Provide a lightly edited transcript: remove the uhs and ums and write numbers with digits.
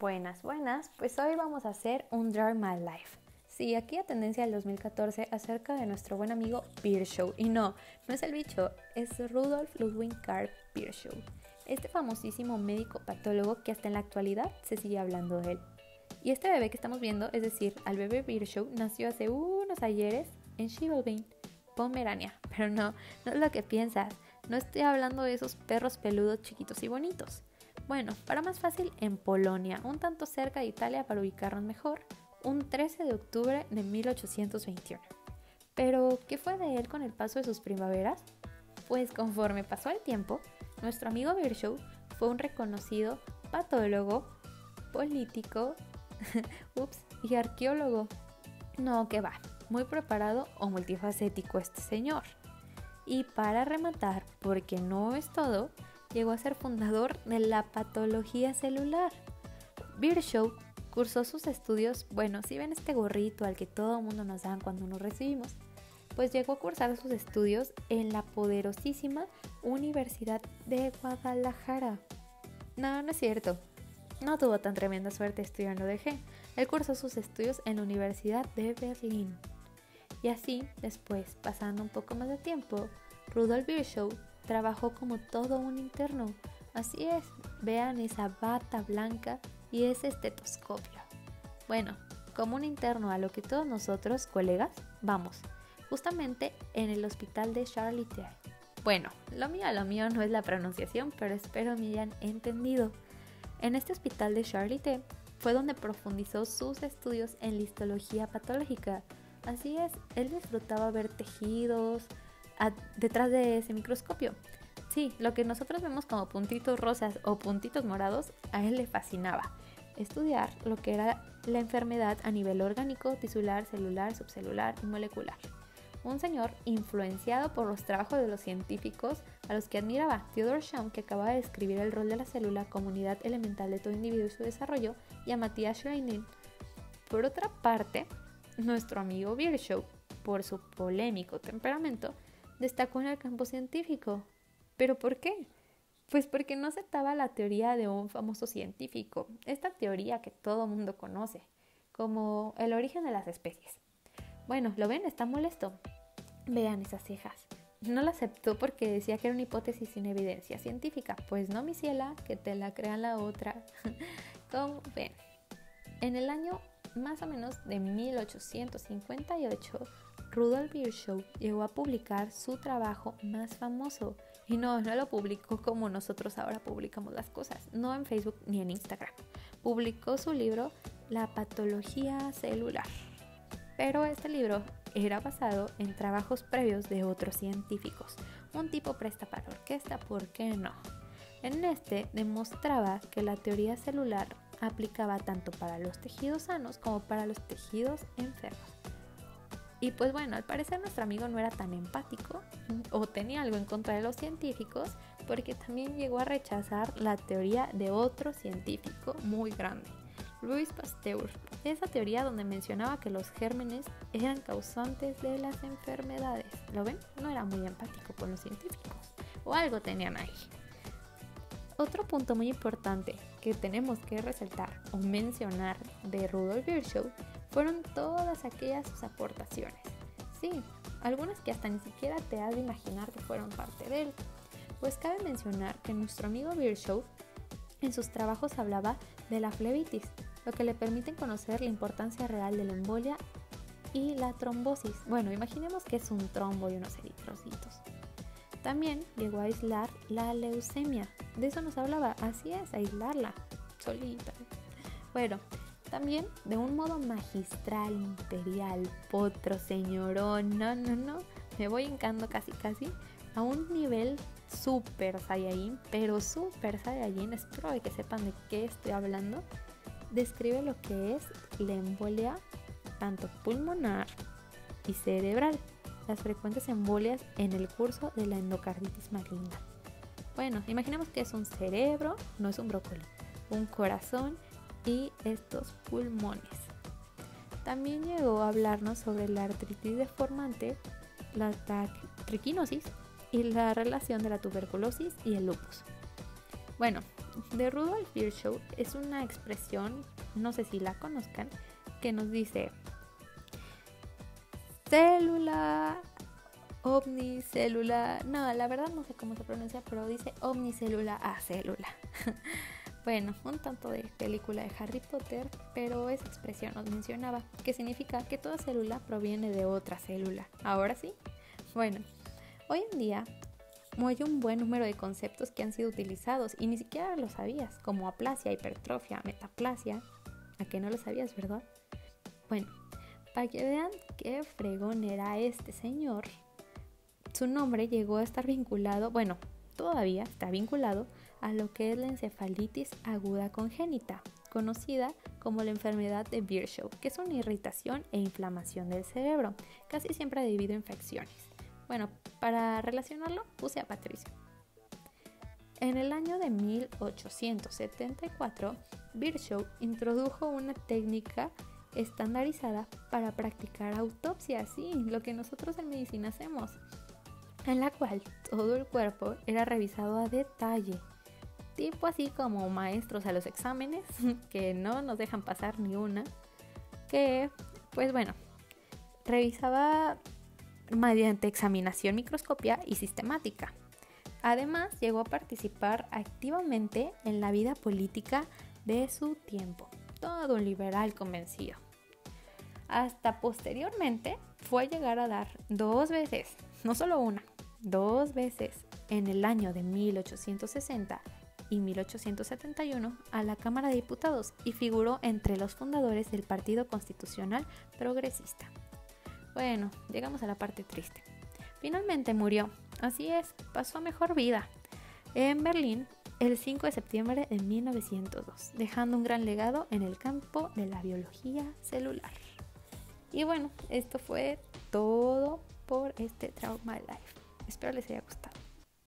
Buenas, buenas, pues hoy vamos a hacer un Draw My Life. Sí, aquí a tendencia del 2014 acerca de nuestro buen amigo Virchow. Y no es el bicho, es Rudolf Ludwig Karl Virchow, este famosísimo médico patólogo que hasta en la actualidad se sigue hablando de él. Y este bebé que estamos viendo, es decir, al bebé Virchow, nació hace unos ayeres en Schwalbach, Pomerania. Pero no es lo que piensas, no estoy hablando de esos perros peludos chiquitos y bonitos. Bueno, para más fácil, en Polonia, un tanto cerca de Italia para ubicarnos mejor, un 13 de octubre de 1821. Pero, ¿qué fue de él con el paso de sus primaveras? Pues conforme pasó el tiempo, nuestro amigo Virchow fue un reconocido patólogo, político y arqueólogo. No, que va, muy preparado o multifacético este señor. Y para rematar, porque no es todo, llegó a ser fundador de la patología celular. Virchow cursó sus estudios, si ven este gorrito al que todo el mundo nos dan cuando nos recibimos, pues llegó a cursar sus estudios en la poderosísima Universidad de Guadalajara. No es cierto, no tuvo tan tremenda suerte estudiando de G. Él cursó sus estudios en la Universidad de Berlín. Y así, después, pasando un poco más de tiempo, Rudolf Virchow trabajó como todo un interno. Así es, vean esa bata blanca y ese estetoscopio. Bueno, como un interno a lo que todos nosotros, colegas, vamos, justamente en el hospital de Charité. Bueno, lo mío no es la pronunciación, pero espero me hayan entendido. En este hospital de Charité fue donde profundizó sus estudios en la histología patológica. Así es, él disfrutaba ver tejidos detrás de ese microscopio. Sí, lo que nosotros vemos como puntitos rosas o puntitos morados, a él le fascinaba. Estudiar lo que era la enfermedad a nivel orgánico, tisular, celular, subcelular y molecular. Un señor influenciado por los trabajos de los científicos a los que admiraba, Theodor Schaum, que acababa de describir el rol de la célula como unidad elemental de todo individuo y su desarrollo, y a Matthias Schleiden. Por otra parte, nuestro amigo Virchow, por su polémico temperamento, destacó en el campo científico. ¿Pero por qué? Pues porque no aceptaba la teoría de un famoso científico, esta teoría que todo mundo conoce, como el origen de las especies. Bueno, ¿lo ven? Está molesto. Vean esas cejas. No la aceptó porque decía que era una hipótesis sin evidencia científica. Pues no, mi ciela, que te la crean la otra. Como ven, en el año más o menos de 1858, Rudolf Virchow llegó a publicar su trabajo más famoso. Y no lo publicó como nosotros ahora publicamos las cosas, no en Facebook ni en Instagram. Publicó su libro La patología celular. Pero este libro era basado en trabajos previos de otros científicos. Un tipo presta para la orquesta, ¿por qué no? En este demostraba que la teoría celular aplicaba tanto para los tejidos sanos como para los tejidos enfermos. Y pues bueno, al parecer nuestro amigo no era tan empático o tenía algo en contra de los científicos, porque también llegó a rechazar la teoría de otro científico muy grande, Louis Pasteur. Esa teoría donde mencionaba que los gérmenes eran causantes de las enfermedades. ¿Lo ven? No era muy empático con los científicos, o algo tenían ahí. Otro punto muy importante que tenemos que resaltar o mencionar de Rudolf Virchow fueron todas aquellas sus aportaciones. Sí, algunas que hasta ni siquiera te has de imaginar que fueron parte de él. Pues cabe mencionar que nuestro amigo Virchow en sus trabajos hablaba de la flebitis, lo que le permite conocer la importancia real de la embolia y la trombosis. Bueno, imaginemos que es un trombo y unos eritrocitos. También llegó a aislar la leucemia. De eso nos hablaba, así es, aislarla solita. Bueno, también de un modo magistral, imperial, potro, señorón, no, me voy hincando casi, a un nivel super saiyajin, pero super saiyajin, espero de que sepan de qué estoy hablando. Describe lo que es la embolia, tanto pulmonar y cerebral, las frecuentes embolias en el curso de la endocarditis maligna. Bueno, imaginemos que es un cerebro, no es un brócoli, un corazón y estos pulmones. También llegó a hablarnos sobre la artritis deformante, la triquinosis y la relación de la tuberculosis y el lupus. Bueno, de Rudolf Virchow es una expresión, no sé si la conozcan, que nos dice célula, omnicélula, no, la verdad no sé cómo se pronuncia, pero dice omnicélula a célula. Bueno, un tanto de película de Harry Potter, pero esa expresión nos mencionaba que significa que toda célula proviene de otra célula. ¿Ahora sí? Bueno, hoy en día hay un buen número de conceptos que han sido utilizados y ni siquiera lo sabías, como aplasia, hipertrofia, metaplasia. ¿A que no lo sabías, verdad? Bueno, para que vean qué fregón era este señor, su nombre llegó a estar vinculado, bueno, todavía está vinculado a lo que es la encefalitis aguda congénita, conocida como la enfermedad de Virchow, que es una irritación e inflamación del cerebro, casi siempre debido a infecciones. Bueno, para relacionarlo puse a Patricio. En el año de 1874, Virchow introdujo una técnica estandarizada para practicar autopsias, sí, lo que nosotros en medicina hacemos, en la cual todo el cuerpo era revisado a detalle, tipo así como maestros a los exámenes, que no nos dejan pasar ni una, que, pues bueno, revisaba mediante examinación, microscopia y sistemática. Además, llegó a participar activamente en la vida política de su tiempo, todo un liberal convencido. Hasta posteriormente fue a llegar a dar 2 veces, no solo una, 2 veces, en el año de 1860 y 1871 a la Cámara de Diputados y figuró entre los fundadores del Partido Constitucional Progresista. Bueno, llegamos a la parte triste. Finalmente murió, así es, pasó a mejor vida, en Berlín el 5 de septiembre de 1902, dejando un gran legado en el campo de la biología celular. Y bueno, esto fue todo por este Draw My Life. Espero les haya gustado.